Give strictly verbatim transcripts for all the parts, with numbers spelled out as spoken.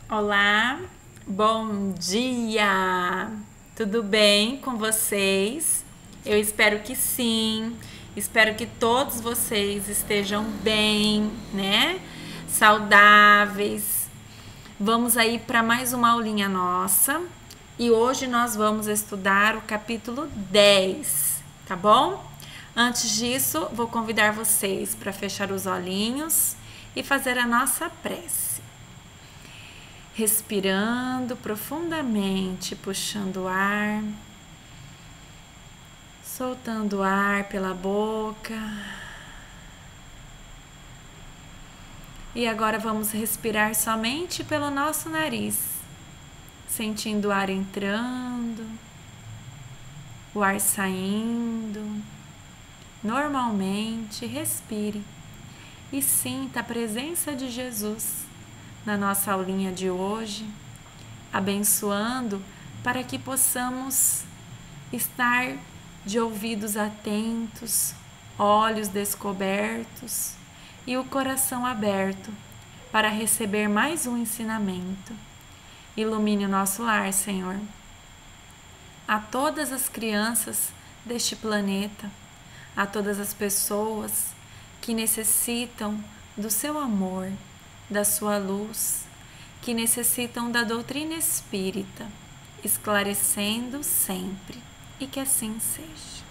Olá, bom dia! Tudo bem com vocês? Eu espero que sim. Espero que todos vocês estejam bem, né? Saudáveis. Vamos aí para mais uma aulinha nossa. E hoje nós vamos estudar o capítulo dez, tá bom? Antes disso, vou convidar vocês para fechar os olhinhos e fazer a nossa prece. Respirando profundamente, puxando o ar, soltando o ar pela boca. E agora vamos respirar somente pelo nosso nariz, sentindo o ar entrando, o ar saindo. Normalmente, respire e sinta a presença de Jesus na nossa aulinha de hoje, abençoando para que possamos estar de ouvidos atentos, olhos descobertos e o coração aberto para receber mais um ensinamento. Ilumine o nosso lar, Senhor. A todas as crianças deste planeta, a todas as pessoas que necessitam do seu amor, da sua luz, que necessitam da doutrina espírita, esclarecendo sempre, e que assim seja.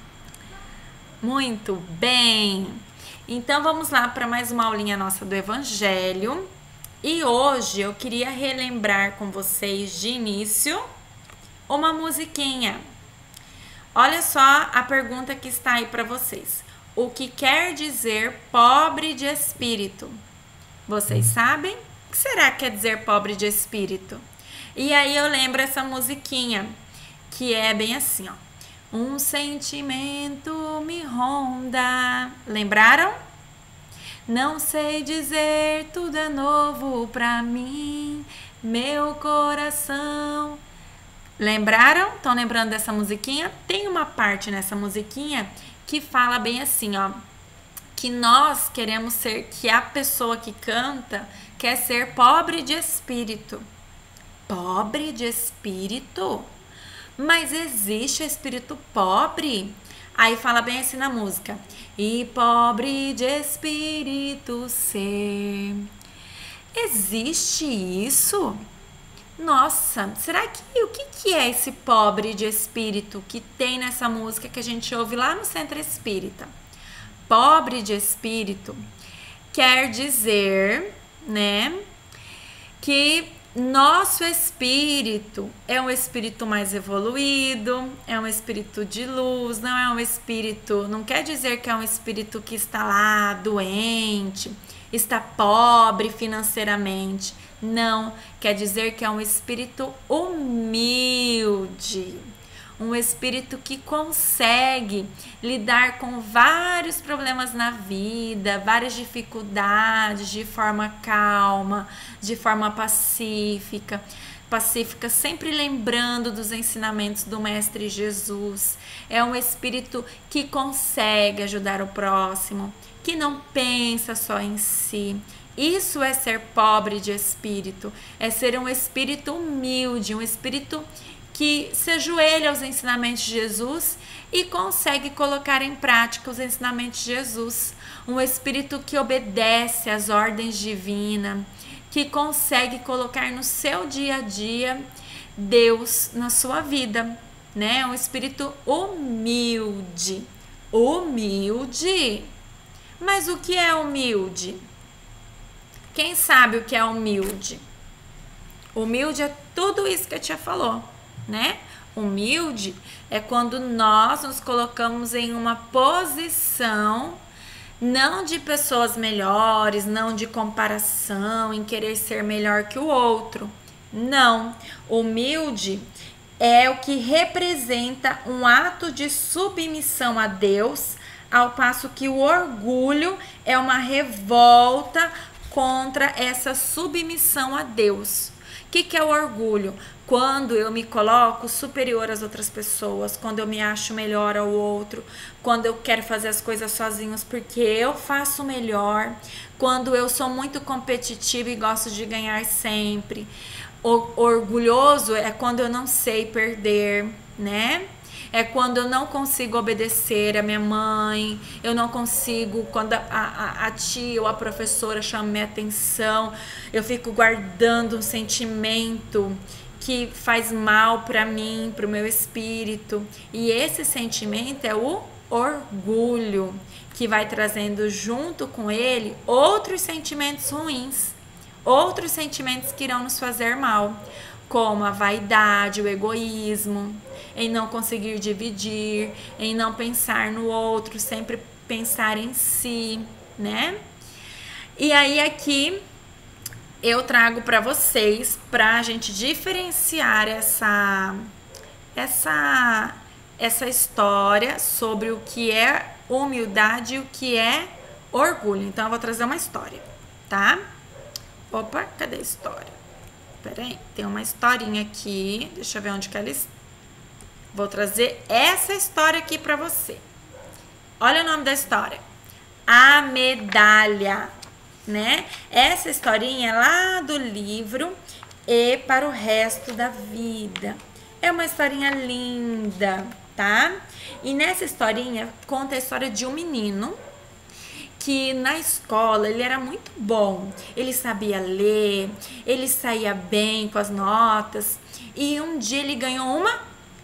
Muito bem! Então vamos lá para mais uma aulinha nossa do Evangelho. E hoje eu queria relembrar com vocês de início uma musiquinha. Olha só a pergunta que está aí para vocês. O que quer dizer pobre de espírito? Vocês sabem? O que será que quer dizer pobre de espírito? E aí eu lembro essa musiquinha, que é bem assim, ó. Um sentimento me ronda. Lembraram? Não sei dizer, tudo é novo pra mim, meu coração. Lembraram? Estão lembrando dessa musiquinha? Tem uma parte nessa musiquinha que fala bem assim, ó. Que nós queremos ser, que a pessoa que canta quer ser pobre de espírito. Pobre de espírito? Mas existe espírito pobre? Aí fala bem assim na música. E pobre de espírito ser. Existe isso? Nossa, será que o que, que é esse pobre de espírito que tem nessa música que a gente ouve lá no Centro Espírita? Pobre de espírito quer dizer, né, que nosso espírito é um espírito mais evoluído, é um espírito de luz, não é um espírito, não quer dizer que é um espírito que está lá doente, está pobre financeiramente. Não, quer dizer que é um espírito humilde. Um espírito que consegue lidar com vários problemas na vida, várias dificuldades de forma calma, de forma pacífica, pacífica, sempre lembrando dos ensinamentos do Mestre Jesus. É um espírito que consegue ajudar o próximo, que não pensa só em si. Isso é ser pobre de espírito, é ser um espírito humilde, um espírito que se ajoelha aos ensinamentos de Jesus e consegue colocar em prática os ensinamentos de Jesus. Um espírito que obedece às ordens divinas, que consegue colocar no seu dia a dia Deus na sua vida, né? Um espírito humilde. Humilde? Mas o que é humilde? Quem sabe o que é humilde? Humilde é tudo isso que a tia falou, né? Humilde é quando nós nos colocamos em uma posição não de pessoas melhores, não de comparação, em querer ser melhor que o outro. Não. Humilde é o que representa um ato de submissão a Deus, ao passo que o orgulho é uma revolta contra essa submissão a Deus. O que, que é o orgulho? Quando eu me coloco superior às outras pessoas, quando eu me acho melhor ao outro, quando eu quero fazer as coisas sozinhos porque eu faço melhor, quando eu sou muito competitiva e gosto de ganhar sempre. O orgulhoso é quando eu não sei perder, né? É quando eu não consigo obedecer a minha mãe, eu não consigo, quando a, a, a tia ou a professora chama minha atenção, eu fico guardando um sentimento que faz mal para mim, para o meu espírito. E esse sentimento é o orgulho, que vai trazendo junto com ele outros sentimentos ruins, outros sentimentos que irão nos fazer mal, como a vaidade, o egoísmo, em não conseguir dividir, em não pensar no outro, sempre pensar em si, né? E aí aqui eu trago para vocês, para a gente diferenciar essa, essa, essa história sobre o que é humildade e o que é orgulho. Então eu vou trazer uma história, tá? Opa, cadê a história? Peraí, tem uma historinha aqui. Deixa eu ver onde que ela está. Vou trazer essa história aqui para você. Olha o nome da história. A Medalha, né? Essa historinha é lá do livro E para o Resto da Vida. É uma historinha linda, tá? E nessa historinha conta a história de um menino que na escola ele era muito bom, ele sabia ler, ele saía bem com as notas e um dia ele ganhou uma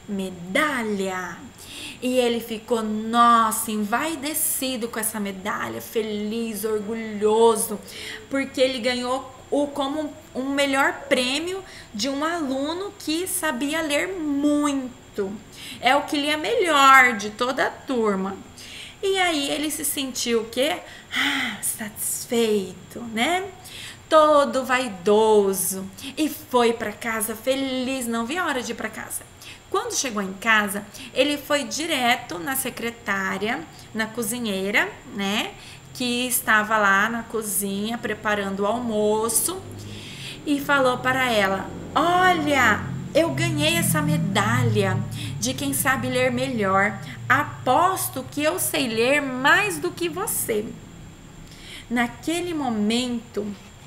medalha e ele ficou, nossa, envaidecido com essa medalha, feliz, orgulhoso, porque ele ganhou o como um melhor prêmio de um aluno que sabia ler muito, é o que lia melhor de toda a turma. E aí ele se sentiu o quê? Ah, satisfeito, né? Todo vaidoso. E foi para casa feliz, não via a hora de ir para casa. Quando chegou em casa, ele foi direto na secretária, na cozinheira, né? Que estava lá na cozinha preparando o almoço. E falou para ela, olha, eu ganhei essa medalha de quem sabe ler melhor. Aposto que eu sei ler mais do que você. Naquele momento,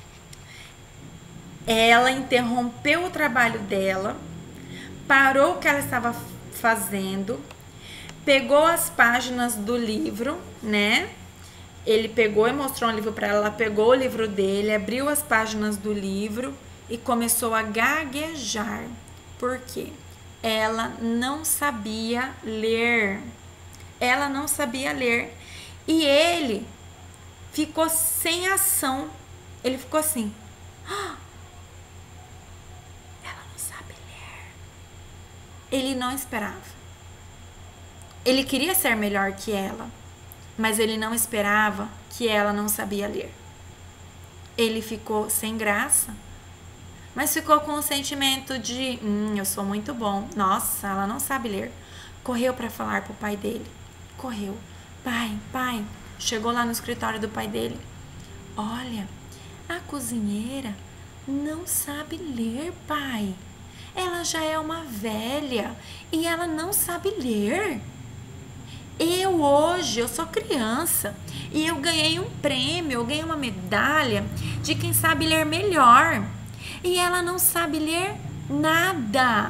ela interrompeu o trabalho dela, parou o que ela estava fazendo, pegou as páginas do livro, né? Ele pegou e mostrou um livro para ela, ela pegou o livro dele, abriu as páginas do livro e começou a gaguejar. Por quê? Ela não sabia ler. Ela não sabia ler. E ele ficou sem ação. Ele ficou assim. Ah, ela não sabe ler. Ele não esperava. Ele queria ser melhor que ela, mas ele não esperava que ela não sabia ler. Ele ficou sem graça. Mas ficou com o sentimento de, hum, eu sou muito bom. Nossa, ela não sabe ler. Correu para falar pro pai dele. Correu. Pai, pai. Chegou lá no escritório do pai dele. Olha, a cozinheira não sabe ler, pai. Ela já é uma velha e ela não sabe ler. Eu hoje, eu sou criança e eu ganhei um prêmio, eu ganhei uma medalha de quem sabe ler melhor. E ela não sabe ler nada.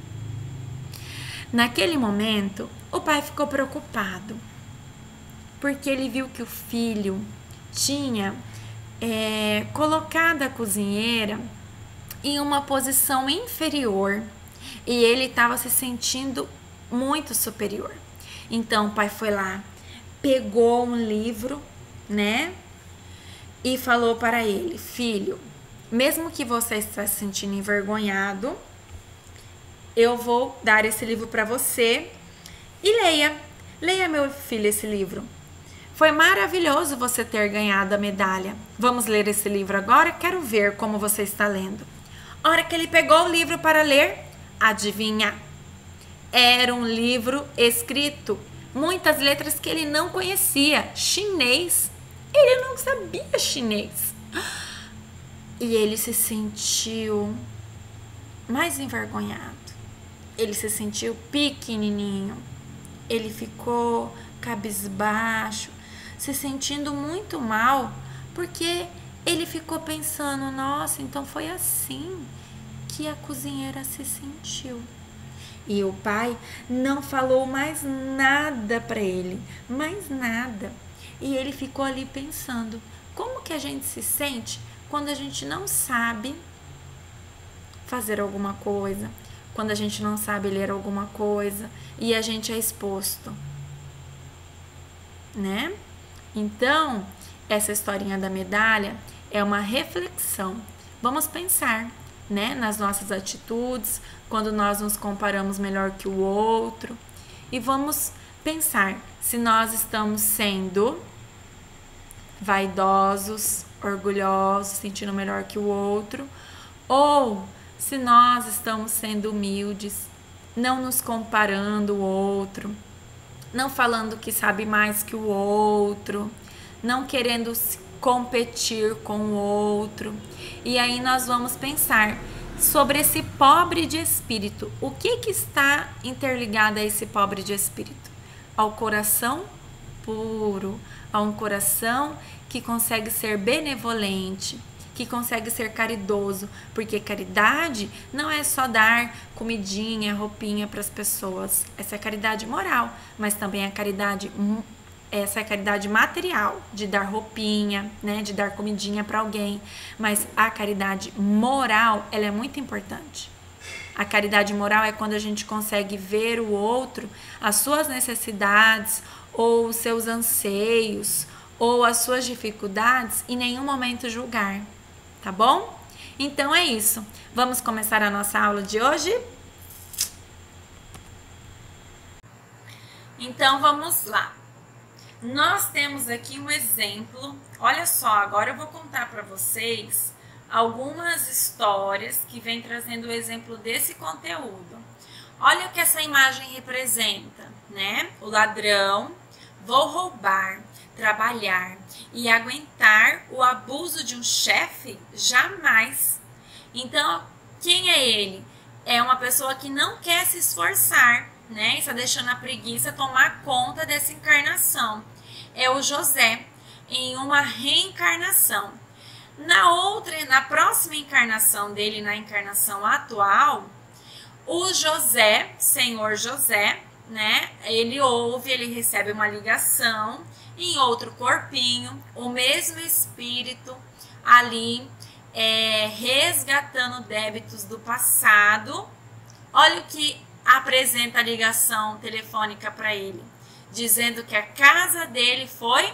Naquele momento, o pai ficou preocupado, porque ele viu que o filho tinha é, colocado a cozinheira em uma posição inferior e ele estava se sentindo muito superior. Então o pai foi lá, pegou um livro, né, e falou para ele, filho, mesmo que você esteja se sentindo envergonhado, eu vou dar esse livro para você e leia. Leia, meu filho, esse livro. Foi maravilhoso você ter ganhado a medalha. Vamos ler esse livro agora? Quero ver como você está lendo. A hora que ele pegou o livro para ler, adivinha? Era um livro escrito, muitas letras que ele não conhecia, chinês. Ele não sabia chinês. E ele se sentiu mais envergonhado. Ele se sentiu pequenininho. Ele ficou cabisbaixo, se sentindo muito mal, porque ele ficou pensando, nossa, então foi assim que a cozinheira se sentiu. E o pai não falou mais nada para ele, mais nada. E ele ficou ali pensando, como que a gente se sente quando a gente não sabe fazer alguma coisa, quando a gente não sabe ler alguma coisa e a gente é exposto, né? Então, essa historinha da medalha é uma reflexão. Vamos pensar, né, nas nossas atitudes, quando nós nos comparamos melhor que o outro, e vamos pensar se nós estamos sendo vaidosos, orgulhosos, sentindo melhor que o outro, ou se nós estamos sendo humildes, não nos comparando o outro, não falando que sabe mais que o outro, não querendo competir com o outro. E aí nós vamos pensar sobre esse pobre de espírito. O que que está interligado a esse pobre de espírito? Ao coração puro, a um coração que consegue ser benevolente, que consegue ser caridoso, porque caridade não é só dar comidinha, roupinha para as pessoas. Essa é a caridade moral, mas também a caridade, essa é a caridade material, de dar roupinha, né, de dar comidinha para alguém. Mas a caridade moral, ela é muito importante. A caridade moral é quando a gente consegue ver o outro, as suas necessidades ou os seus anseios ou as suas dificuldades, e em nenhum momento julgar. Tá bom? Então é isso. Vamos começar a nossa aula de hoje? Então vamos lá. Nós temos aqui um exemplo. Olha só, agora eu vou contar para vocês algumas histórias que vêm trazendo o exemplo desse conteúdo. Olha o que essa imagem representa, né? O ladrão, vou roubar, trabalhar e aguentar o abuso de um chefe? Jamais. Então, quem é ele? É uma pessoa que não quer se esforçar, né? Está deixando a preguiça tomar conta dessa encarnação. É o José, em uma reencarnação. Na outra, na próxima encarnação dele, na encarnação atual, o José, senhor José, né? Ele ouve, ele recebe uma ligação em outro corpinho, o mesmo espírito ali é, resgatando débitos do passado. Olha o que apresenta a ligação telefônica para ele, dizendo que a casa dele foi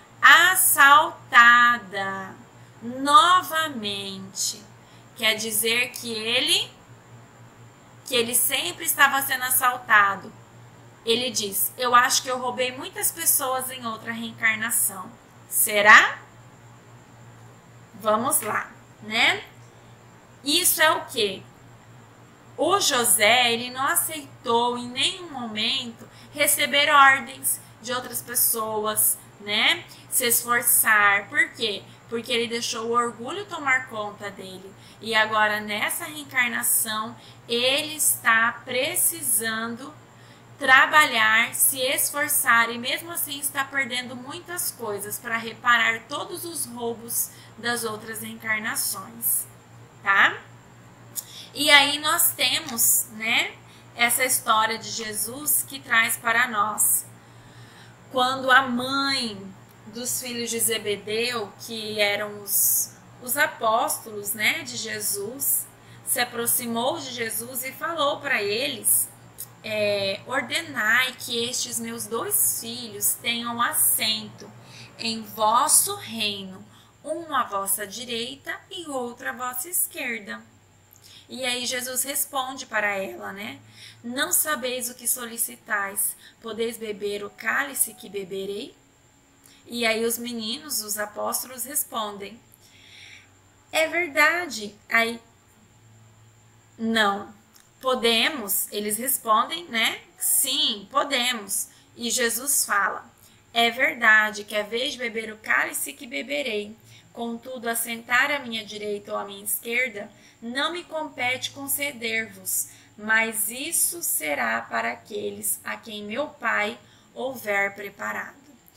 assaltada novamente. Quer dizer que ele, que ele sempre estava sendo assaltado. Ele diz, eu acho que eu roubei muitas pessoas em outra reencarnação. Será? Vamos lá, né? Isso é o quê? O José, ele não aceitou em nenhum momento receber ordens de outras pessoas, né? Se esforçar. Por quê? Porque ele deixou o orgulho tomar conta dele. E agora, nessa reencarnação, ele está precisando trabalhar, se esforçar, e mesmo assim está perdendo muitas coisas para reparar todos os roubos das outras reencarnações, tá? E aí nós temos, né, essa história de Jesus que traz para nós. Quando a mãe dos filhos de Zebedeu, que eram os, os apóstolos, né, de Jesus, se aproximou de Jesus e falou para eles, é, ordenai que estes meus dois filhos tenham assento em vosso reino, um à vossa direita e outro à vossa esquerda. E aí Jesus responde para ela, né? Não sabeis o que solicitais, podeis beber o cálice que beberei? E aí os meninos, os apóstolos, respondem, é verdade. Aí, não, podemos. Eles respondem, né? Sim, podemos. E Jesus fala, é verdade que é vez de beber o cálice que beberei, Contudo, assentar à minha direita ou à minha esquerda não me compete conceder-vos, mas isso será para aqueles a quem meu Pai houver preparado.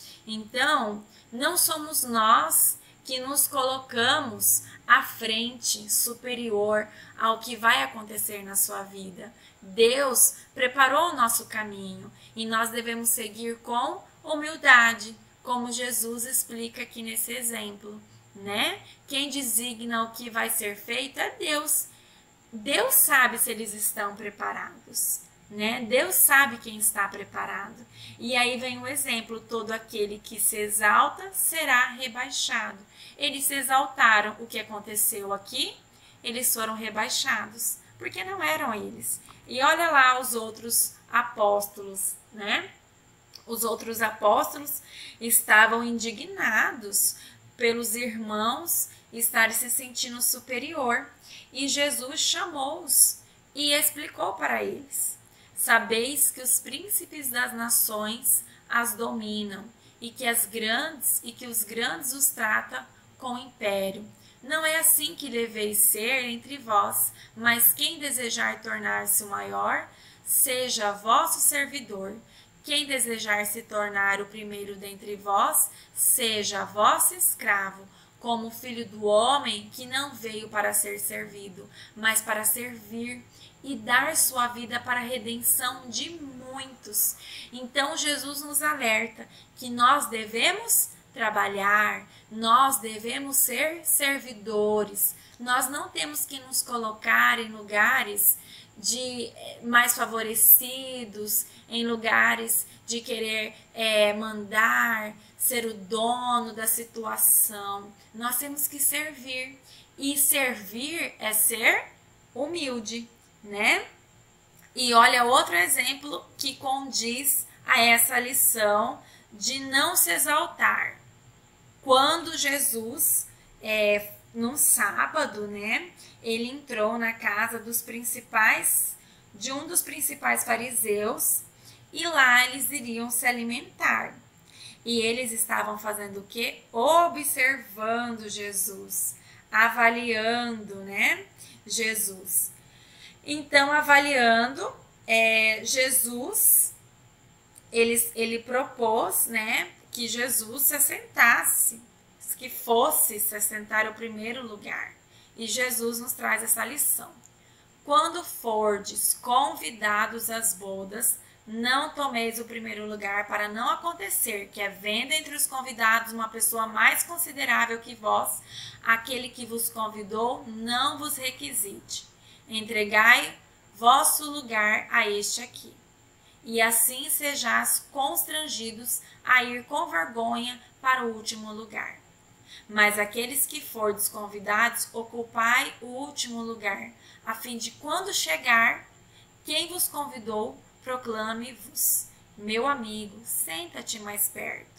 Então, não somos nós que nos colocamos à frente, superior ao que vai acontecer na sua vida. Deus preparou o nosso caminho e nós devemos seguir com humildade, como Jesus explica aqui nesse exemplo, né? Quem designa o que vai ser feito é Deus. Deus sabe se eles estão preparados, né? Deus sabe quem está preparado. E aí vem o exemplo: todo aquele que se exalta será rebaixado. Eles se exaltaram. O que aconteceu aqui? Eles foram rebaixados, porque não eram eles. E olha lá os outros apóstolos, né? Os outros apóstolos estavam indignados pelos irmãos estarem se sentindo superior. E Jesus chamou-os e explicou para eles: sabeis que os príncipes das nações as dominam e que as grandes e que os grandes os tratam com império. Não é assim que deveis ser entre vós, mas quem desejar tornar-se o maior, seja vosso servidor. Quem desejar se tornar o primeiro dentre vós, seja vosso escravo, como o filho do homem, que não veio para ser servido, mas para servir e dar sua vida para a redenção de muitos. Então Jesus nos alerta que nós devemos trabalhar, nós devemos ser servidores, nós não temos que nos colocar em lugares de mais favorecidos, em lugares de querer é, mandar, ser o dono da situação. Nós temos que servir, e servir é ser humilde, né? E olha outro exemplo que condiz a essa lição de não se exaltar. Quando Jesus, é, num sábado, né, ele entrou na casa dos principais, de um dos principais fariseus, e lá eles iriam se alimentar. E eles estavam fazendo o quê? Observando Jesus, avaliando, né, Jesus. Então, avaliando, é, Jesus, ele, ele propôs, né, que Jesus se assentasse, que fosse se assentar ao primeiro lugar. E Jesus nos traz essa lição: quando fordes convidados às bodas, não tomeis o primeiro lugar, para não acontecer que, havendo entre os convidados uma pessoa mais considerável que vós, aquele que vos convidou não vos requisite. Entregai vosso lugar a este aqui. E assim sejais constrangidos a ir com vergonha para o último lugar. Mas aqueles que fordes convidados, ocupai o último lugar, a fim de, quando chegar quem vos convidou, proclame-vos: meu amigo, senta-te mais perto.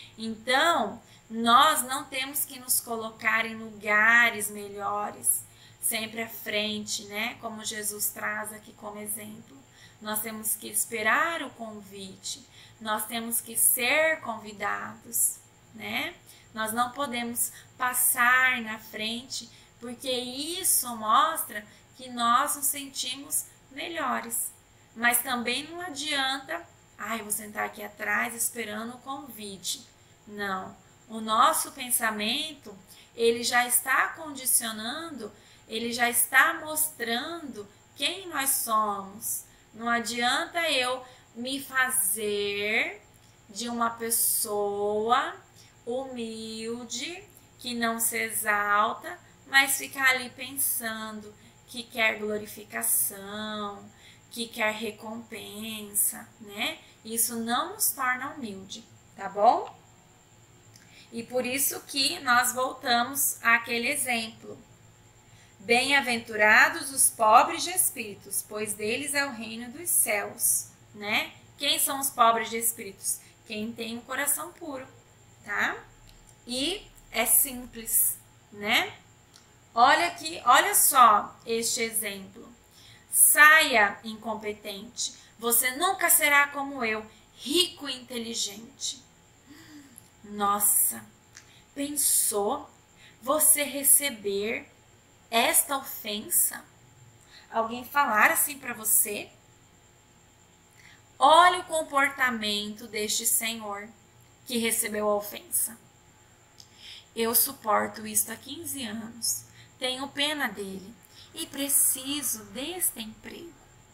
Então, nós não temos que nos colocar em lugares melhores, sempre à frente, né? Como Jesus traz aqui como exemplo. Nós temos que esperar o convite, nós temos que ser convidados, né? Nós não podemos passar na frente, porque isso mostra que nós nos sentimos melhores. Mas também não adianta, ai, ah, vou sentar aqui atrás esperando o convite. Não, o nosso pensamento, ele já está condicionando, ele já está mostrando quem nós somos. Não adianta eu me fazer de uma pessoa humilde, que não se exalta, mas ficar ali pensando que quer glorificação, que quer recompensa, né? Isso não nos torna humilde, tá bom? E por isso que nós voltamos àquele exemplo. Bem-aventurados os pobres de espíritos, pois deles é o reino dos céus, né? Quem são os pobres de espíritos? Quem tem o coração puro, tá? E é simples, né? Olha aqui, olha só este exemplo. Saia, incompetente, você nunca será como eu, rico e inteligente. Nossa, pensou? você receber esta ofensa? Alguém falar assim para você? Olha o comportamento deste senhor que recebeu a ofensa. Eu suporto isto há quinze anos, tenho pena dele e preciso deste emprego.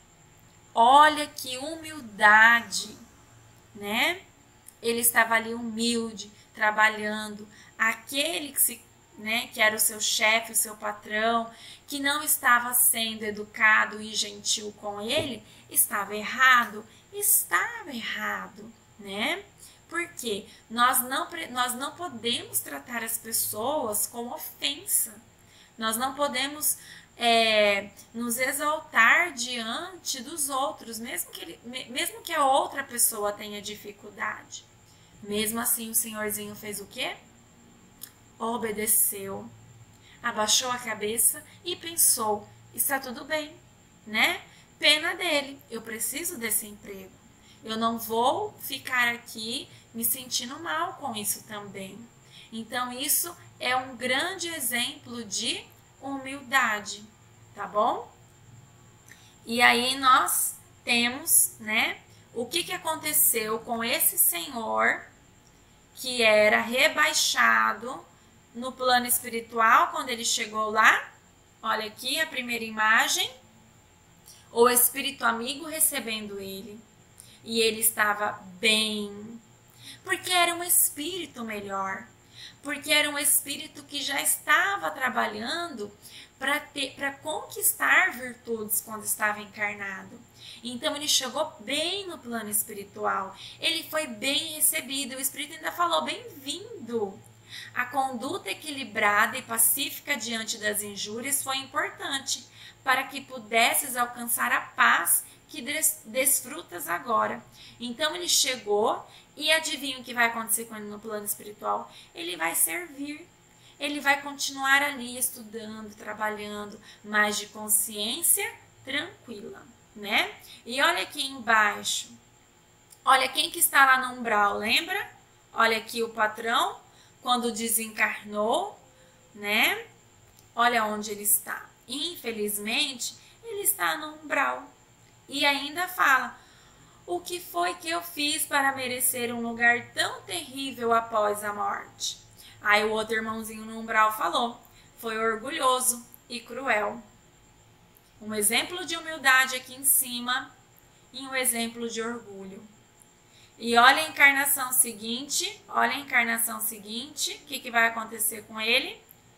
Olha que humildade, né? Ele estava ali humilde, trabalhando. Aquele que, se, né, que era o seu chefe, o seu patrão, que não estava sendo educado e gentil com ele, estava errado. Estava errado, né? Porque nós não, nós não podemos tratar as pessoas com ofensa. Nós não podemos é, nos exaltar diante dos outros, mesmo que, ele, mesmo que a outra pessoa tenha dificuldade. Mesmo assim, o senhorzinho fez o quê? Obedeceu, abaixou a cabeça e pensou, está tudo bem, né? Pena dele, eu preciso desse emprego. Eu não vou ficar aqui me sentindo mal com isso também. Então, isso é um grande exemplo de humildade, tá bom? E aí nós temos, né, o que, que aconteceu com esse senhor que era rebaixado no plano espiritual quando ele chegou lá. Olha aqui a primeira imagem, o espírito amigo recebendo ele. E ele estava bem, porque era um espírito melhor, porque era um espírito que já estava trabalhando para ter, para conquistar virtudes quando estava encarnado. Então ele chegou bem no plano espiritual, ele foi bem recebido, o espírito ainda falou bem-vindo. A conduta equilibrada e pacífica diante das injúrias foi importante para que pudesses alcançar a paz que desfrutas agora. Então ele chegou e adivinha o que vai acontecer com ele no plano espiritual? Ele vai servir, ele vai continuar ali estudando, trabalhando, mas de consciência tranquila, né? E olha aqui embaixo, olha quem que está lá no umbral, lembra? Olha aqui o patrão, quando desencarnou, né? Olha onde ele está. Infelizmente, ele está no umbral. E ainda fala, o que foi que eu fiz para merecer um lugar tão terrível após a morte? Aí o outro irmãozinho no umbral falou, foi orgulhoso e cruel. Um exemplo de humildade aqui em cima e um exemplo de orgulho. E olha a encarnação seguinte, olha a encarnação seguinte, o que, que vai acontecer com ele?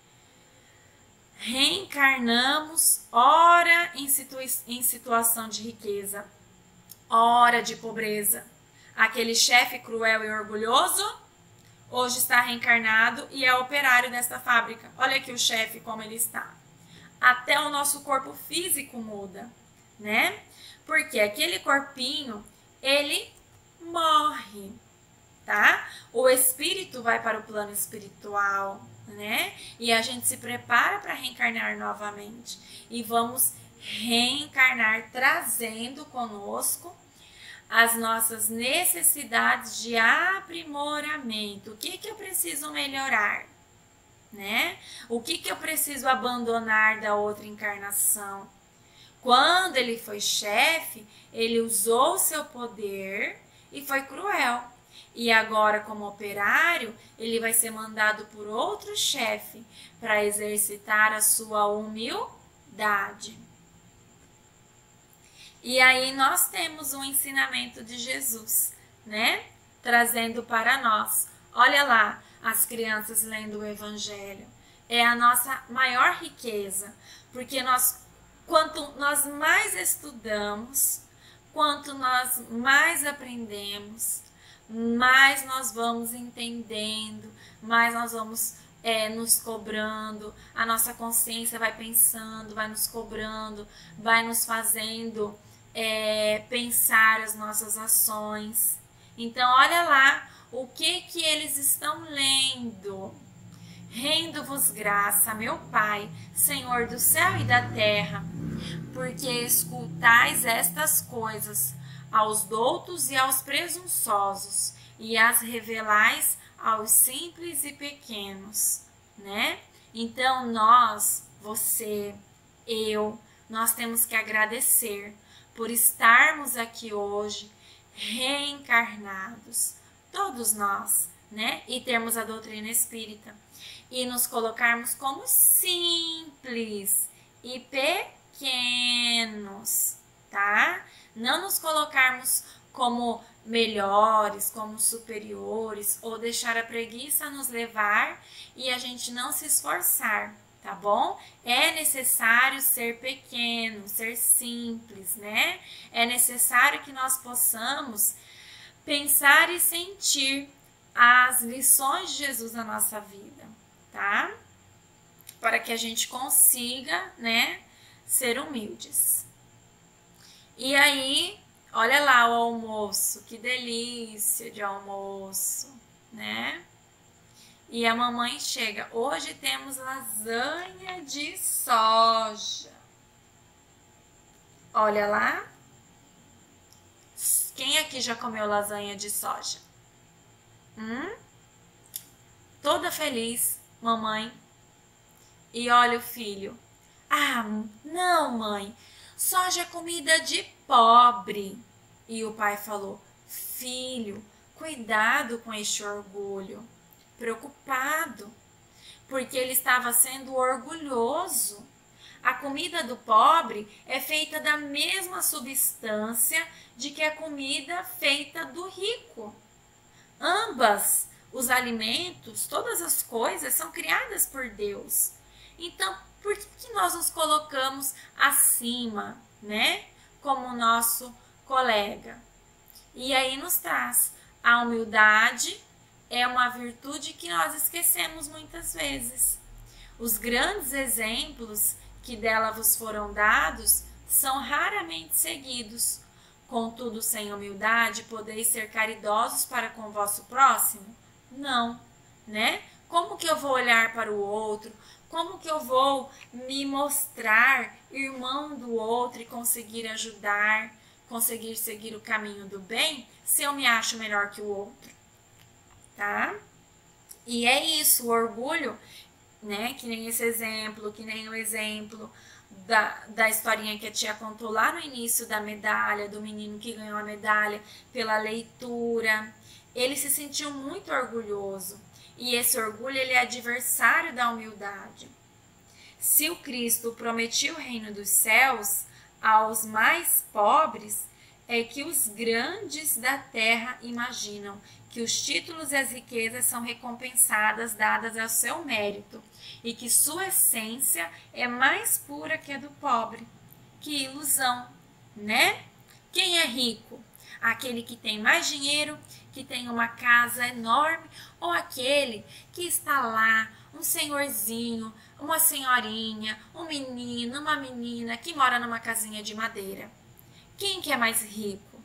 Reencarnamos, ora em, situa em situação de riqueza, ora de pobreza. Aquele chefe cruel e orgulhoso, hoje está reencarnado e é operário desta fábrica. Olha aqui o chefe como ele está. Até o nosso corpo físico muda, né? Porque aquele corpinho, ele morre, tá? O espírito vai para o plano espiritual, né? E a gente se prepara para reencarnar novamente. E vamos reencarnar trazendo conosco as nossas necessidades de aprimoramento. O que que eu preciso melhorar, né? O que que eu preciso abandonar da outra encarnação? Quando ele foi chefe, ele usou o seu poder e foi cruel. E agora, como operário, ele vai ser mandado por outro chefe para exercitar a sua humildade. E aí nós temos um ensinamento de Jesus, né? Trazendo para nós. Olha lá, as crianças lendo o Evangelho. É a nossa maior riqueza, porque nós, quanto nós mais estudamos, quanto nós mais aprendemos, mais nós vamos entendendo, mais nós vamos é, nos cobrando, a nossa consciência vai pensando, vai nos cobrando, vai nos fazendo é, pensar as nossas ações. Então, olha lá o que que eles estão lendo. Rendo-vos graça, meu Pai, Senhor do céu e da terra, porque escutais estas coisas aos doutos e aos presunçosos, e as revelais aos simples e pequenos, né? Então nós, você, eu, nós temos que agradecer por estarmos aqui hoje, reencarnados, todos nós, né? E termos a doutrina espírita. E nos colocarmos como simples e pequenos, tá? Não nos colocarmos como melhores, como superiores, ou deixar a preguiça nos levar e a gente não se esforçar, tá bom? É necessário ser pequeno, ser simples, né? É necessário que nós possamos pensar e sentir as lições de Jesus na nossa vida, tá? Para que a gente consiga, né, ser humildes. E aí, olha lá o almoço, que delícia de almoço, né? E a mamãe chega, hoje temos lasanha de soja. Olha lá. Quem aqui já comeu lasanha de soja? Hum? Toda feliz, mamãe. E olha o filho. Ah, não, mãe. Soja é comida de pobre. E o pai falou, filho, cuidado com este orgulho. Preocupado, porque ele estava sendo orgulhoso. A comida do pobre é feita da mesma substância de que a comida feita do rico. Ambas, os alimentos, todas as coisas são criadas por Deus. Então, por que nós nos colocamos acima, né? Como nosso colega? E aí nos traz a humildade, é uma virtude que nós esquecemos muitas vezes. Os grandes exemplos que dela vos foram dados são raramente seguidos. Contudo, sem humildade, podeis ser caridosos para com o vosso próximo? Não, né? Como que eu vou olhar para o outro? Como que eu vou me mostrar irmão do outro e conseguir ajudar, conseguir seguir o caminho do bem, se eu me acho melhor que o outro? Tá? E é isso, o orgulho, né? Que nem esse exemplo, que nem o exemplo da, da historinha que a tia contou lá no início da medalha, do menino que ganhou a medalha pela leitura. Ele se sentiu muito orgulhoso. E esse orgulho, ele é adversário da humildade. Se o Cristo prometia o reino dos céus aos mais pobres, é que os grandes da terra imaginam que os títulos e as riquezas são recompensadas dadas ao seu mérito e que sua essência é mais pura que a do pobre. Que ilusão, né? Quem é rico? Aquele que tem mais dinheiro, que tem uma casa enorme, ou aquele que está lá, um senhorzinho, uma senhorinha, um menino, uma menina que mora numa casinha de madeira? Quem que é mais rico?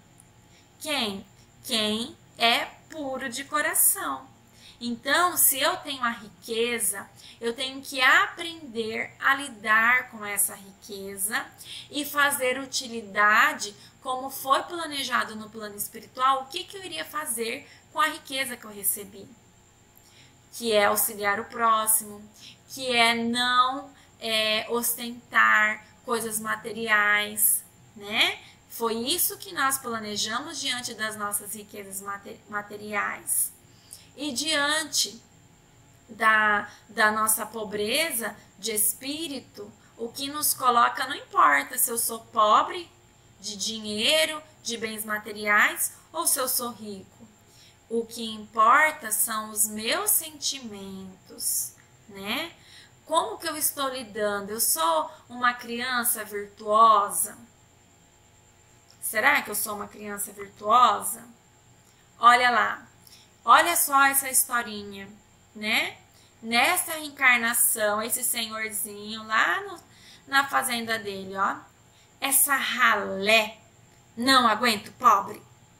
Quem? Quem é puro de coração. Então, se eu tenho a riqueza, eu tenho que aprender a lidar com essa riqueza e fazer utilidade como foi planejado no plano espiritual. O que que eu iria fazer com a riqueza que eu recebi? Que é auxiliar o próximo, que é não é, ostentar coisas materiais, né? Foi isso que nós planejamos diante das nossas riquezas materiais. E diante da, da nossa pobreza de espírito, o que nos coloca não importa se eu sou pobre de dinheiro, de bens materiais, ou se eu sou rico. O que importa são os meus sentimentos, né? Como que eu estou lidando? Eu sou uma criança virtuosa? Será que eu sou uma criança virtuosa? Olha lá, olha só essa historinha, né? Nessa reencarnação, esse senhorzinho lá no, na fazenda dele, ó. Essa ralé, não aguento, pobre.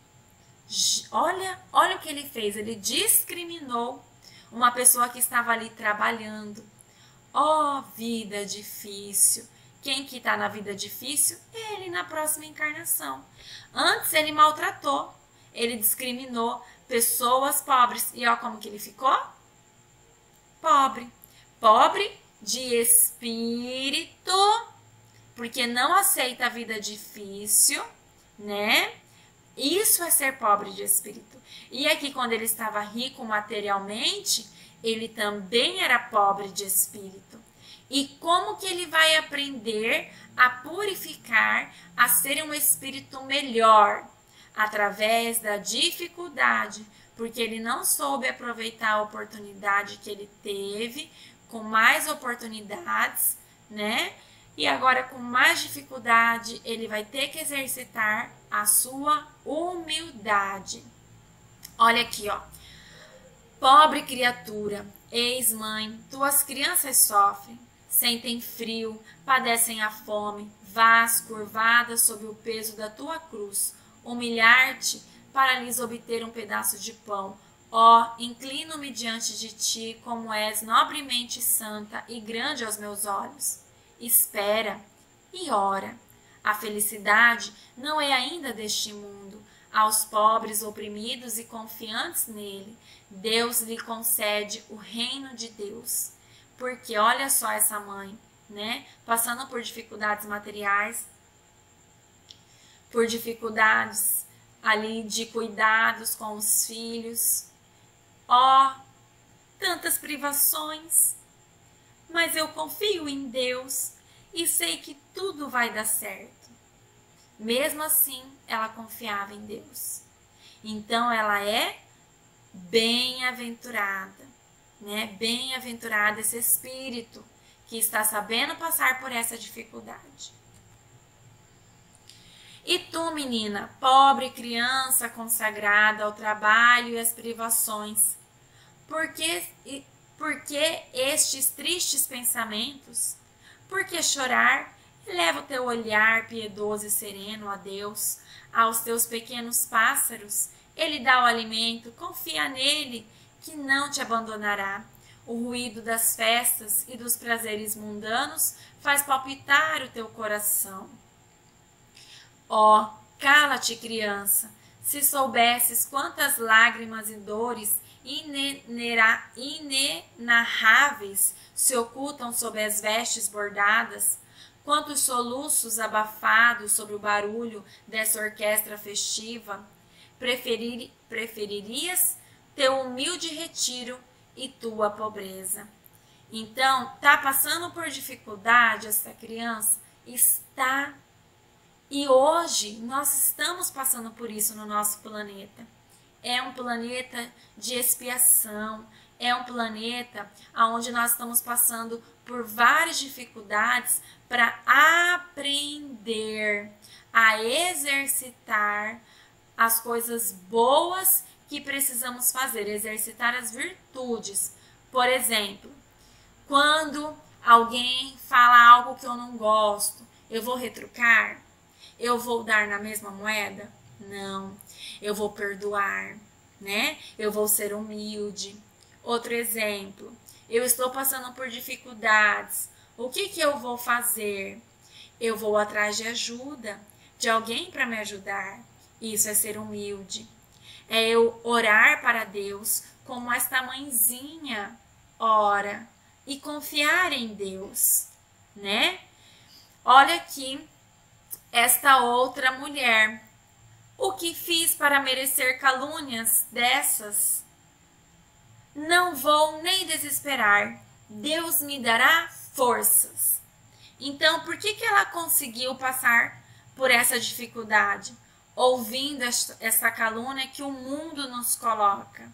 Olha, olha o que ele fez, ele discriminou uma pessoa que estava ali trabalhando. Ó, vida difícil. Quem que está na vida difícil? Ele na próxima encarnação. Antes ele maltratou, ele discriminou pessoas pobres. E ó como que ele ficou? Pobre. pobre de espírito, porque não aceita a vida difícil, né? Isso é ser pobre de espírito. E aqui, quando ele estava rico materialmente, ele também era pobre de espírito. E como que ele vai aprender a purificar, a ser um espírito melhor? Através da dificuldade, porque ele não soube aproveitar a oportunidade que ele teve, com mais oportunidades, né? E agora, com mais dificuldade, ele vai ter que exercitar a sua humildade. Olha aqui, ó. Pobre criatura, ex-mãe, tuas crianças sofrem, sentem frio, padecem a fome, vás curvadas sob o peso da tua cruz, humilhar-te para lhes obter um pedaço de pão. Ó, inclino-me diante de ti, como és nobremente santa e grande aos meus olhos. Espera e ora. A felicidade não é ainda deste mundo. Aos pobres, oprimidos e confiantes nele, Deus lhe concede o reino de Deus. Porque olha só essa mãe, né? Passando por dificuldades materiais, por dificuldades ali de cuidados com os filhos. Ó, tantas privações, mas eu confio em Deus e sei que tudo vai dar certo. Mesmo assim, ela confiava em Deus. Então, ela é bem-aventurada, né? Bem-aventurada esse espírito que está sabendo passar por essa dificuldade. E tu, menina, pobre criança consagrada ao trabalho e às privações, por que, por que estes tristes pensamentos? Por que chorar? Eleva o teu olhar piedoso e sereno a Deus, aos teus pequenos pássaros. Ele dá o alimento, confia nele, que não te abandonará. O ruído das festas e dos prazeres mundanos faz palpitar o teu coração. Ó, cala-te, criança, se soubesses quantas lágrimas e dores inenarráveis se ocultam sob as vestes bordadas, quantos soluços abafados sobre o barulho dessa orquestra festiva, preferir, preferirias teu humilde retiro e tua pobreza. Então, tá passando por dificuldade essa criança? Está. E hoje nós estamos passando por isso no nosso planeta. É um planeta de expiação, é um planeta onde nós estamos passando por várias dificuldades para aprender a exercitar as coisas boas que precisamos fazer, exercitar as virtudes. Por exemplo, quando alguém fala algo que eu não gosto, eu vou retrucar? Eu vou dar na mesma moeda? Não. Eu vou perdoar, né? Eu vou ser humilde. Outro exemplo, eu estou passando por dificuldades. O que que eu vou fazer? Eu vou atrás de ajuda, de alguém para me ajudar. Isso é ser humilde. É eu orar para Deus como esta mãezinha ora e confiar em Deus, né? Olha aqui esta outra mulher. O que fiz para merecer calúnias dessas? Não vou nem desesperar. Deus me dará forças. Então, por que que ela conseguiu passar por essa dificuldade? Ouvindo essa calúnia que o mundo nos coloca.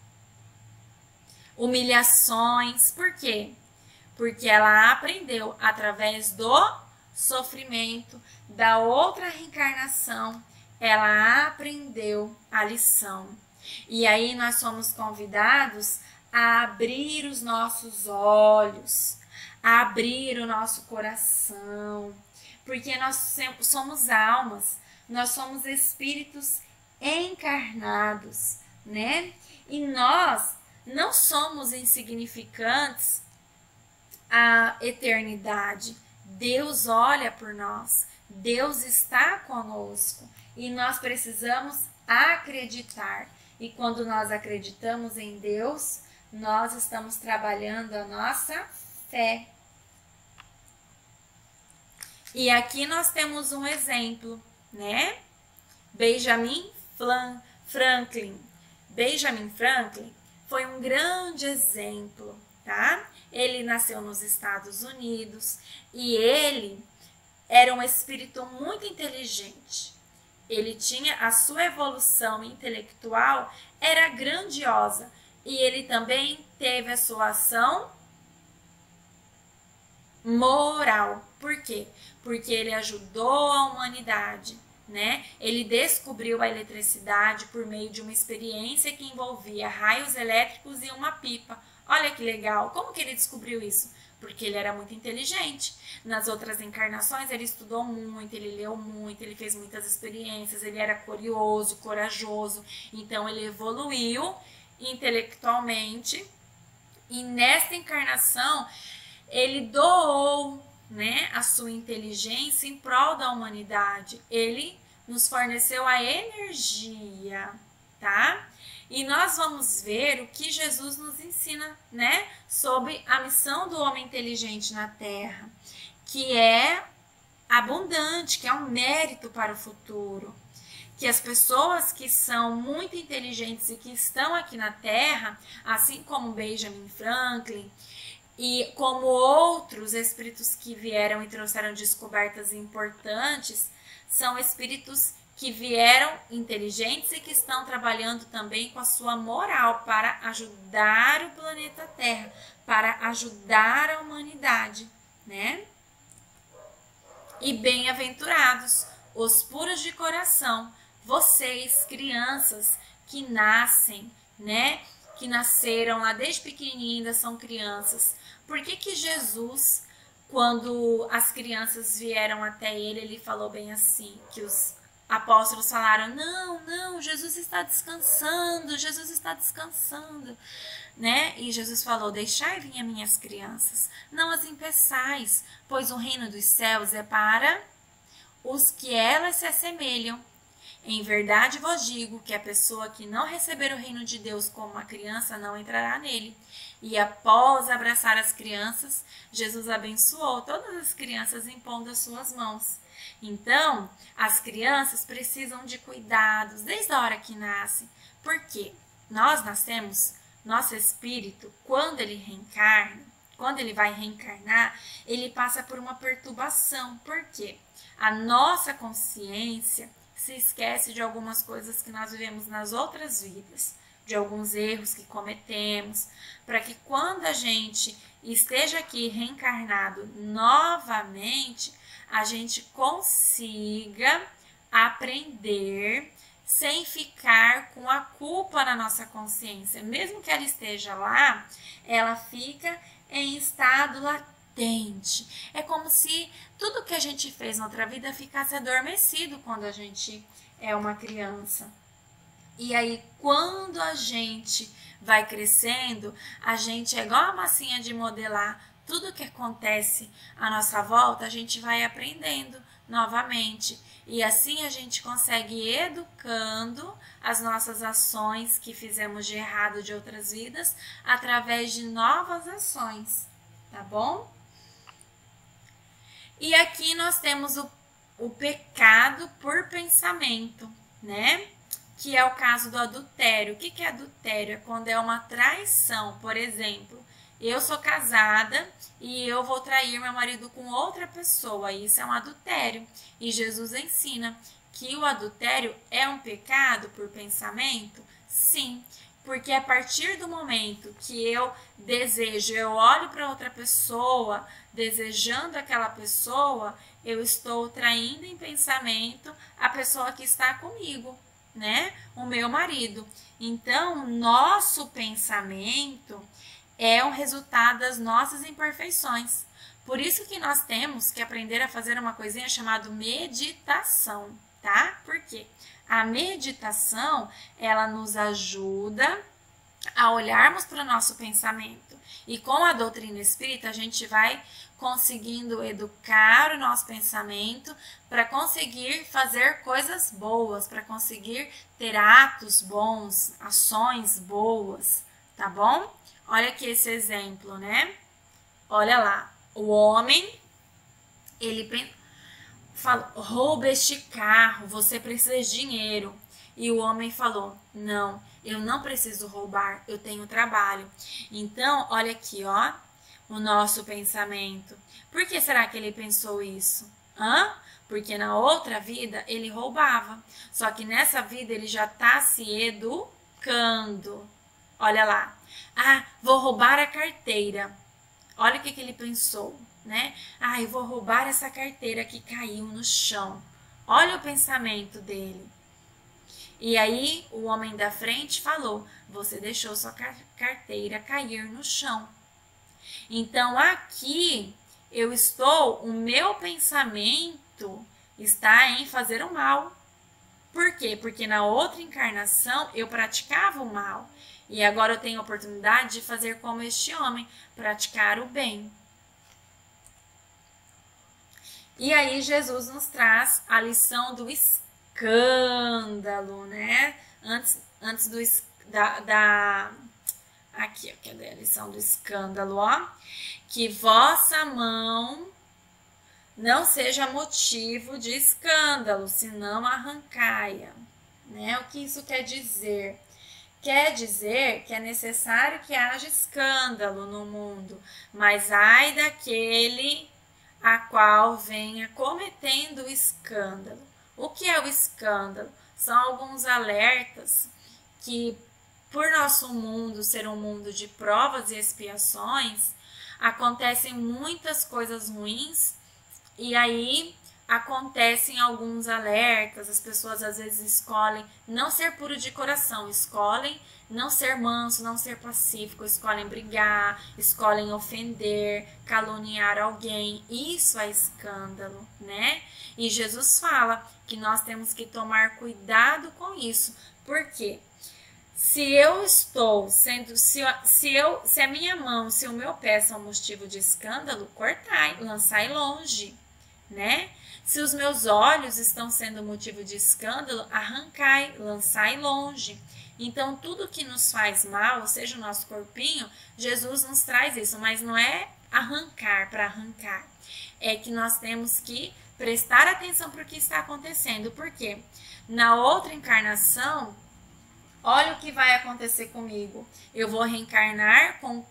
Humilhações. Por quê? Porque ela aprendeu através do sofrimento, da outra reencarnação, ela aprendeu a lição. E aí nós somos convidados a abrir os nossos olhos, a abrir o nosso coração, porque nós somos almas, nós somos espíritos encarnados, né? E nós não somos insignificantes à eternidade. Deus olha por nós, Deus está conosco e nós precisamos acreditar. E quando nós acreditamos em Deus, nós estamos trabalhando a nossa fé. E aqui nós temos um exemplo, né? Benjamin Franklin. Benjamin Franklin foi um grande exemplo, tá? Ele nasceu nos Estados Unidos e ele era um espírito muito inteligente. Ele tinha a sua evolução intelectual, era grandiosa. E ele também teve a sua ação moral. Por quê? Porque ele ajudou a humanidade, né? Ele descobriu a eletricidade por meio de uma experiência que envolvia raios elétricos e uma pipa. Olha que legal! Como que ele descobriu isso? Porque ele era muito inteligente. Nas outras encarnações ele estudou muito, ele leu muito, ele fez muitas experiências, ele era curioso, corajoso. Então ele evoluiu intelectualmente e nesta encarnação ele doou, né, a sua inteligência em prol da humanidade. Ele nos forneceu a energia, tá? E nós vamos ver o que Jesus nos ensina, né, sobre a missão do homem inteligente na Terra, que é abundante, que é um mérito para o futuro. Que as pessoas que são muito inteligentes e que estão aqui na Terra, assim como Benjamin Franklin, e como outros espíritos que vieram e trouxeram descobertas importantes, são espíritos que vieram inteligentes e que estão trabalhando também com a sua moral para ajudar o planeta Terra, para ajudar a humanidade, né? E bem-aventurados os puros de coração, vocês, crianças que nascem, né? Que nasceram lá desde pequenininho, ainda são crianças. Por que que Jesus, quando as crianças vieram até ele, ele falou bem assim, que os apóstolos falaram, não, não, Jesus está descansando, Jesus está descansando, né? E Jesus falou, deixai vir as minhas crianças, não as impeçais, pois o reino dos céus é para os que elas se assemelham. Em verdade vos digo que a pessoa que não receber o reino de Deus como uma criança não entrará nele. E após abraçar as crianças, Jesus abençoou todas as crianças impondo as suas mãos. Então, as crianças precisam de cuidados desde a hora que nascem. Por quê? Nós nascemos, nosso espírito, quando ele reencarna, quando ele vai reencarnar, ele passa por uma perturbação. Por quê? A nossa consciência se esquece de algumas coisas que nós vivemos nas outras vidas, de alguns erros que cometemos, para que quando a gente esteja aqui reencarnado novamente, a gente consiga aprender sem ficar com a culpa na nossa consciência. Mesmo que ela esteja lá, ela fica em estado latente. É como se tudo que a gente fez na outra vida ficasse adormecido quando a gente é uma criança. E aí, quando a gente vai crescendo, a gente é igual a massinha de modelar. Tudo que acontece à nossa volta, a gente vai aprendendo novamente. E assim a gente consegue ir educando as nossas ações que fizemos de errado de outras vidas através de novas ações, tá bom? E aqui nós temos o, o pecado por pensamento, né? Que é o caso do adultério. O que que é adultério? É quando é uma traição. Por exemplo, eu sou casada e eu vou trair meu marido com outra pessoa. Isso é um adultério. E Jesus ensina que o adultério é um pecado por pensamento? Sim, porque a partir do momento que eu desejo, eu olho para outra pessoa, desejando aquela pessoa, eu estou traindo em pensamento a pessoa que está comigo, né? O meu marido. Então, nosso pensamento é um resultado das nossas imperfeições. Por isso que nós temos que aprender a fazer uma coisinha chamada meditação, tá? Por quê? A meditação, ela nos ajuda a olharmos para o nosso pensamento. E com a doutrina espírita, a gente vai conseguindo educar o nosso pensamento para conseguir fazer coisas boas, para conseguir ter atos bons, ações boas, tá bom? Olha aqui esse exemplo, né? Olha lá, o homem, ele falou, rouba este carro, você precisa de dinheiro. E o homem falou, não, eu não preciso roubar, eu tenho trabalho. Então, olha aqui, ó, o nosso pensamento. Por que será que ele pensou isso? Hã? Porque na outra vida ele roubava. Só que nessa vida ele já está se educando. Olha lá. Ah, vou roubar a carteira. Olha o que, que ele pensou, né? Ah, eu vou roubar essa carteira que caiu no chão. Olha o pensamento dele. E aí o homem da frente falou, você deixou sua carteira cair no chão. Então aqui eu estou, o meu pensamento está em fazer o mal. Por quê? Porque na outra encarnação eu praticava o mal. E agora eu tenho a oportunidade de fazer como este homem, praticar o bem. E aí Jesus nos traz a lição do escândalo, né? Antes, antes do, da, da... Aqui, cadê a lição do escândalo, ó? Que vossa mão não seja motivo de escândalo, senão arrancai-a, né? O que isso quer dizer? Quer dizer que é necessário que haja escândalo no mundo, mas ai daquele a qual venha cometendo o escândalo. O que é o escândalo? São alguns alertas que, por nosso mundo ser um mundo de provas e expiações, acontecem muitas coisas ruins e aí acontecem alguns alertas, as pessoas às vezes escolhem não ser puro de coração, escolhem não ser manso, não ser pacífico, escolhem brigar, escolhem ofender, caluniar alguém. Isso é escândalo, né? E Jesus fala que nós temos que tomar cuidado com isso. Por quê? Se eu estou sendo, se, se, eu, se a minha mão, se o meu pé são motivo de escândalo, cortai, lançai longe, né? Se os meus olhos estão sendo motivo de escândalo, arrancai, lançai longe. Então, tudo que nos faz mal, seja o nosso corpinho, Jesus nos traz isso, mas não é arrancar para arrancar. É que nós temos que prestar atenção para o que está acontecendo. Por quê? Na outra encarnação, olha o que vai acontecer comigo. Eu vou reencarnar com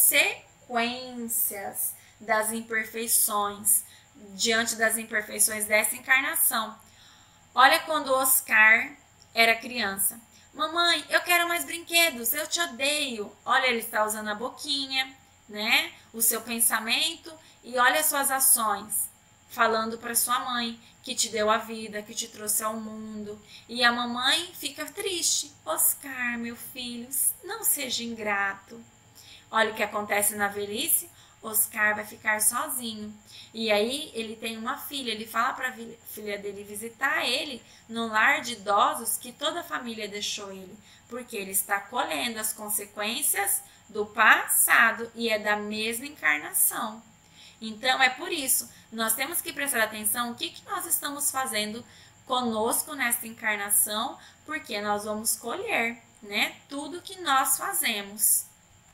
consequências das imperfeições, diante das imperfeições dessa encarnação. Olha quando o Oscar era criança. Mamãe, eu quero mais brinquedos, eu te odeio. Olha, ele está usando a boquinha, né? O seu pensamento e olha as suas ações. Falando para sua mãe que te deu a vida, que te trouxe ao mundo. E a mamãe fica triste. Oscar, meu filho, não seja ingrato. Olha o que acontece na velhice. Oscar vai ficar sozinho. E aí ele tem uma filha, ele fala para a filha dele visitar ele no lar de idosos que toda a família deixou ele, porque ele está colhendo as consequências do passado e é da mesma encarnação. Então é por isso, nós temos que prestar atenção o que, que nós estamos fazendo conosco nesta encarnação, porque nós vamos colher, né, tudo que nós fazemos.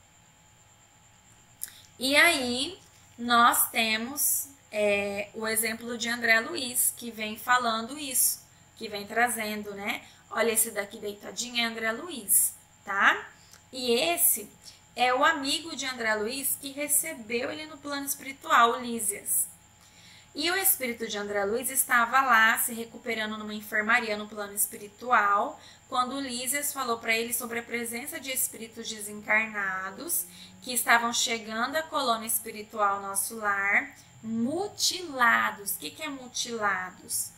E aí, nós temos é, o exemplo de André Luiz, que vem falando isso, que vem trazendo, né? Olha esse daqui deitadinho, é André Luiz, tá? E esse é o amigo de André Luiz que recebeu ele no plano espiritual, o Lísias. E o espírito de André Luiz estava lá se recuperando numa enfermaria no plano espiritual, quando o Lísias falou para ele sobre a presença de espíritos desencarnados que estavam chegando à colônia espiritual nosso lar, mutilados. O que, que é mutilados?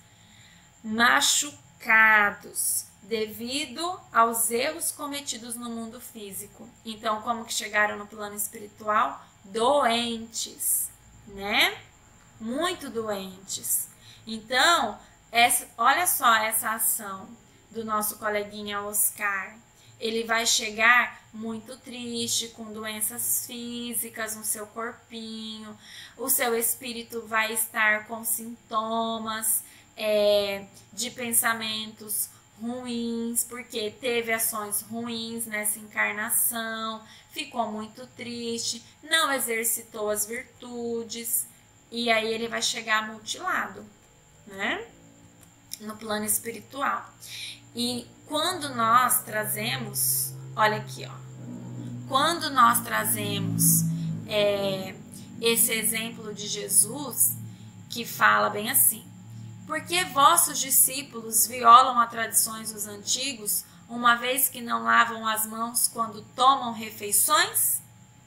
Machucados, devido aos erros cometidos no mundo físico. Então, como que chegaram no plano espiritual? Doentes, né? Muito doentes. Então, essa, olha só essa ação do nosso coleguinha Oscar. Ele vai chegar muito triste, com doenças físicas no seu corpinho. O seu espírito vai estar com sintomas é, de pensamentos ruins, porque teve ações ruins nessa encarnação, ficou muito triste, não exercitou as virtudes, e aí ele vai chegar mutilado, né? No plano espiritual. E quando nós trazemos, olha aqui, ó, quando nós trazemos é, esse exemplo de Jesus, que fala bem assim: porque vossos discípulos violam as tradições dos antigos, uma vez que não lavam as mãos quando tomam refeições?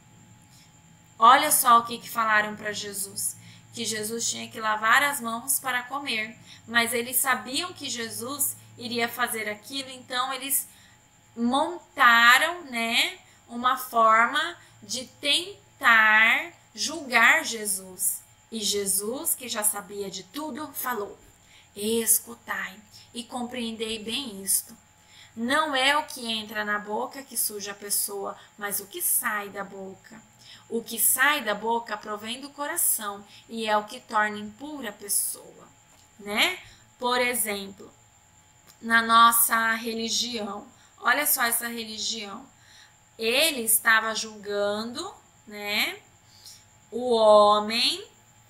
Olha só o que, que falaram para Jesus, que Jesus tinha que lavar as mãos para comer, mas eles sabiam que Jesus iria fazer aquilo, então eles montaram, né, uma forma de tentar julgar Jesus. E Jesus, que já sabia de tudo, falou: escutai e compreendei bem isto. Não é o que entra na boca que suja a pessoa, mas o que sai da boca. O que sai da boca provém do coração e é o que torna impura a pessoa, né? Por exemplo, na nossa religião, olha só essa religião. Ele estava julgando, né, o homem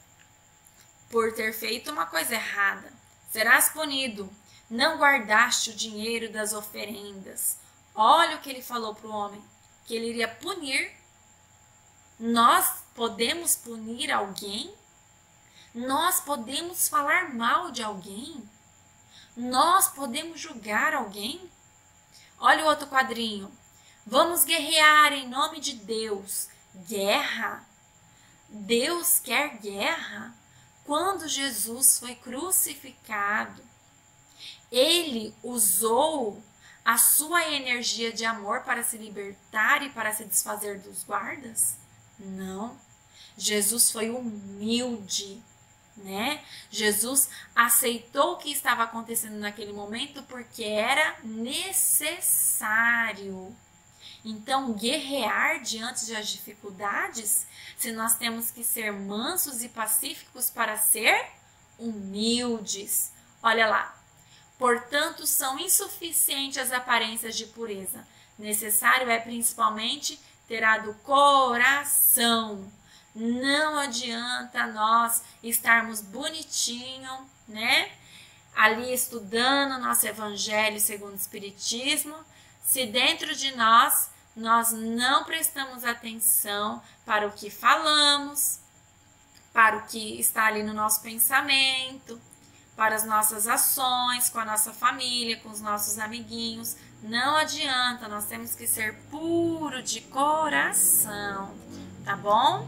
por ter feito uma coisa errada. Serás punido, não guardaste o dinheiro das oferendas. Olha o que ele falou para o homem, que ele iria punir. Nós podemos punir alguém? Nós podemos falar mal de alguém? Nós podemos julgar alguém? Olha o outro quadrinho. Vamos guerrear em nome de Deus. Guerra? Deus quer guerra? Quando Jesus foi crucificado, ele usou a sua energia de amor para se libertar e para se desfazer dos guardas? Não. Jesus foi humilde, né? Jesus aceitou o que estava acontecendo naquele momento porque era necessário. Então, guerrear diante das dificuldades, se nós temos que ser mansos e pacíficos para ser humildes. Olha lá. Portanto, são insuficientes as aparências de pureza. Necessário é principalmente ter a do coração. Não adianta nós estarmos bonitinho, né? Ali estudando nosso evangelho segundo o Espiritismo, se dentro de nós nós não prestamos atenção para o que falamos, para o que está ali no nosso pensamento, para as nossas ações, com a nossa família, com os nossos amiguinhos. Não adianta, nós temos que ser puro de coração, tá bom?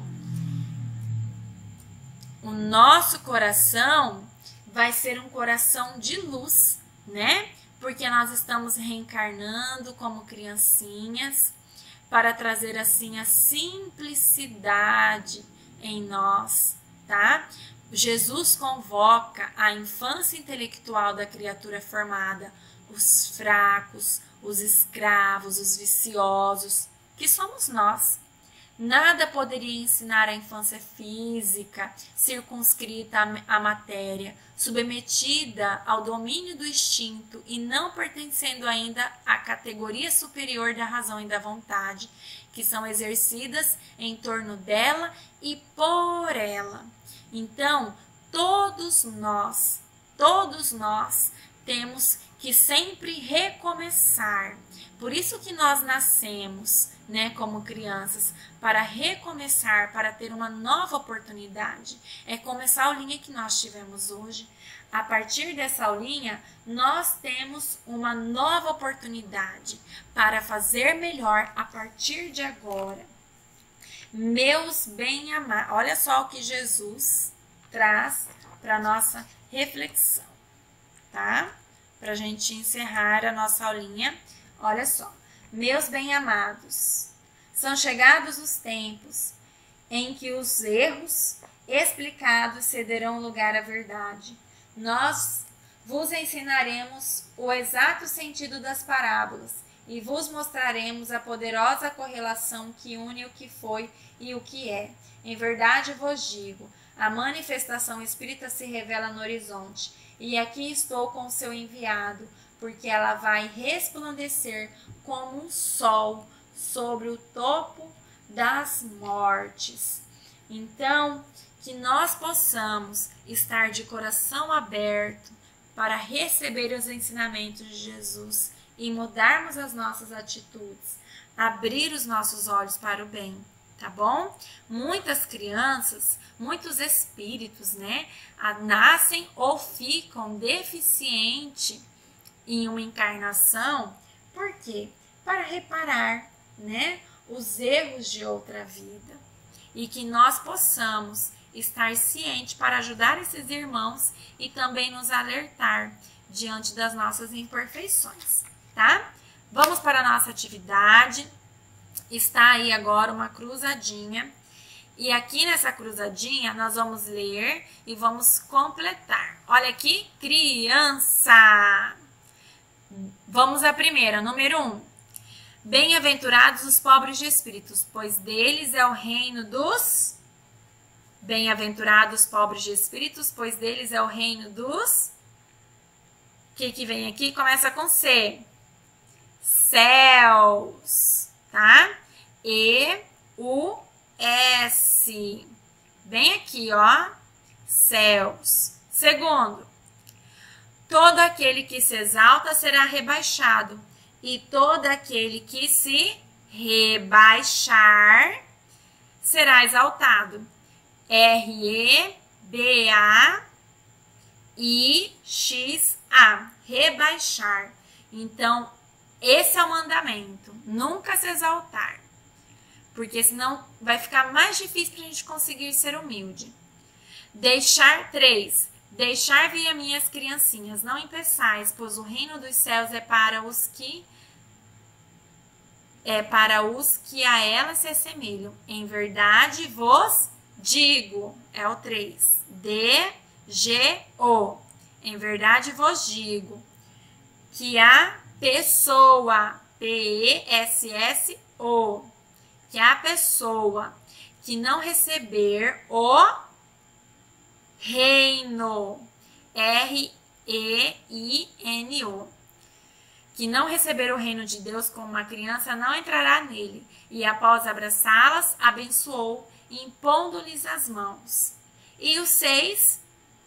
O nosso coração vai ser um coração de luz, né? Porque nós estamos reencarnando como criancinhas para trazer assim a simplicidade em nós, tá? Jesus convoca a infância intelectual da criatura formada, os fracos, os escravos, os viciosos, que somos nós. Nada poderia ensinar a infância física, circunscrita à matéria, submetida ao domínio do instinto e não pertencendo ainda à categoria superior da razão e da vontade, que são exercidas em torno dela e por ela. Então, todos nós, todos nós temos que sempre recomeçar. Por isso que nós nascemos, né, como crianças, para recomeçar, para ter uma nova oportunidade. É como essa aulinha que nós tivemos hoje. A partir dessa aulinha, nós temos uma nova oportunidade para fazer melhor a partir de agora. Meus bem-amados, olha só o que Jesus traz para a nossa reflexão, tá? Para a gente encerrar a nossa aulinha, olha só. Meus bem-amados, são chegados os tempos em que os erros explicados cederão lugar à verdade. Nós vos ensinaremos o exato sentido das parábolas e vos mostraremos a poderosa correlação que une o que foi e o que é. Em verdade vos digo, a manifestação espírita se revela no horizonte, e aqui estou com o seu enviado, porque ela vai resplandecer como um sol sobre o topo das mortes. Então, que nós possamos estar de coração aberto para receber os ensinamentos de Jesus e mudarmos as nossas atitudes, abrir os nossos olhos para o bem, tá bom? Muitas crianças, muitos espíritos, né, nascem ou ficam deficientes em uma encarnação, por quê? Para reparar, né, os erros de outra vida, e que nós possamos estar cientes para ajudar esses irmãos e também nos alertar diante das nossas imperfeições, tá? Vamos para a nossa atividade. Está aí agora uma cruzadinha. E aqui nessa cruzadinha nós vamos ler e vamos completar. Olha aqui, criança! Vamos à primeira, número um. Bem-aventurados os pobres de espíritos, pois deles é o reino dos... Bem-aventurados os pobres de espíritos, pois deles é o reino dos... O que que vem aqui? Começa com C. Céus, tá? E, U, S. Bem aqui, ó. Céus. Segundo. Todo aquele que se exalta será rebaixado, e todo aquele que se rebaixar será exaltado. R E B A I X A. Rebaixar. Então, esse é o mandamento. Nunca se exaltar. Porque senão vai ficar mais difícil para a gente conseguir ser humilde. Deixar três. Deixar vir a minhas criancinhas, não impeçais, pois o reino dos céus é para os que é para os que a ela se assemelham. Em verdade vos digo, é o três. D, G, O. Em verdade vos digo que a pessoa, P E S S O, que a pessoa que não receber o reino, R E I N O, que não receber o reino de Deus como uma criança não entrará nele. E após abraçá-las, abençoou, impondo-lhes as mãos. E o seis,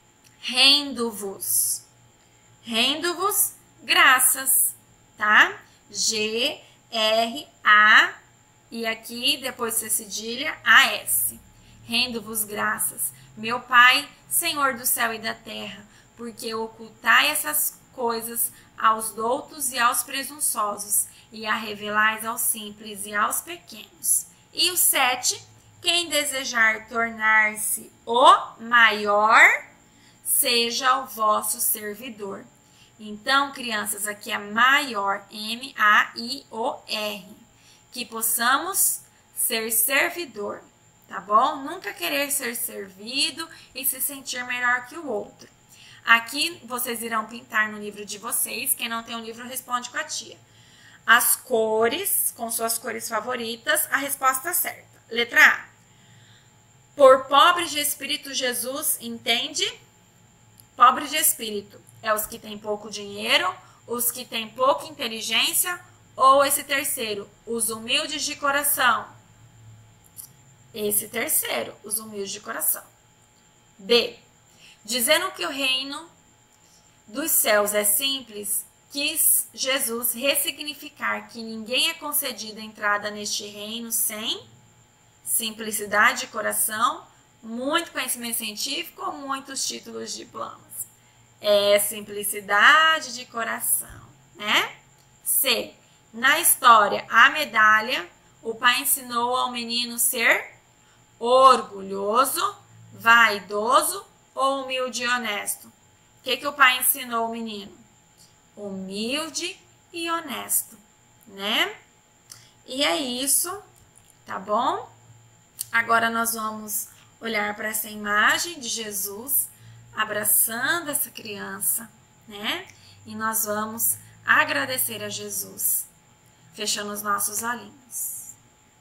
rendo-vos. Rendo-vos graças, tá? G, R, A, e aqui, depois de cedilha, A, S. Rendo-vos graças, meu Pai, Senhor do céu e da terra, porque ocultai essas coisas aos doutos e aos presunçosos, e a revelais aos simples e aos pequenos. E o sete, quem desejar tornar-se o maior, seja o vosso servidor. Então, crianças, aqui é maior, M A I O R, que possamos ser servidor, tá bom? Nunca querer ser servido e se sentir melhor que o outro. Aqui vocês irão pintar no livro de vocês, quem não tem um livro responde com a tia. As cores, com suas cores favoritas, a resposta certa. Letra A. Por pobres de espírito Jesus, entende? Pobres de espírito é os que têm pouco dinheiro, os que têm pouca inteligência, ou esse terceiro, os humildes de coração? Esse terceiro, os humildes de coração. B. Dizendo que o reino dos céus é simples, quis Jesus ressignificar que ninguém é concedido a entrada neste reino sem simplicidade de coração, muito conhecimento científico ou muitos títulos de diplomas. É simplicidade de coração, né? C. Na história, a medalha, o pai ensinou ao menino ser orgulhoso, vaidoso ou humilde e honesto? O que, que o pai ensinou ao menino? Humilde e honesto, né? E é isso, tá bom? Agora nós vamos olhar para essa imagem de Jesus abraçando essa criança, né? E nós vamos agradecer a Jesus, fechando os nossos olhinhos.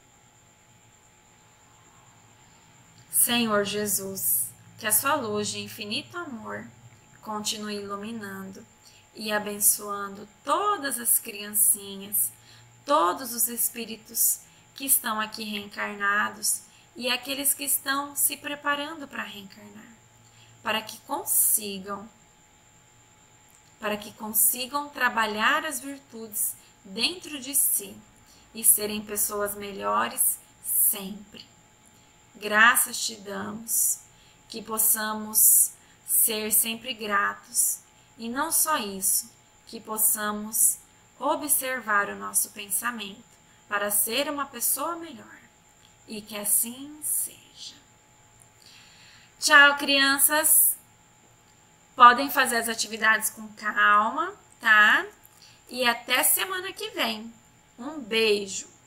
Senhor Jesus, que a sua luz de infinito amor continue iluminando e abençoando todas as criancinhas, todos os espíritos que estão aqui reencarnados e aqueles que estão se preparando para reencarnar, para que consigam, para que consigam trabalhar as virtudes dentro de si e serem pessoas melhores sempre. Graças te damos, que possamos ser sempre gratos e não só isso, que possamos observar o nosso pensamento para ser uma pessoa melhor e que assim seja. Tchau, crianças! Podem fazer as atividades com calma, tá? E até semana que vem. Um beijo!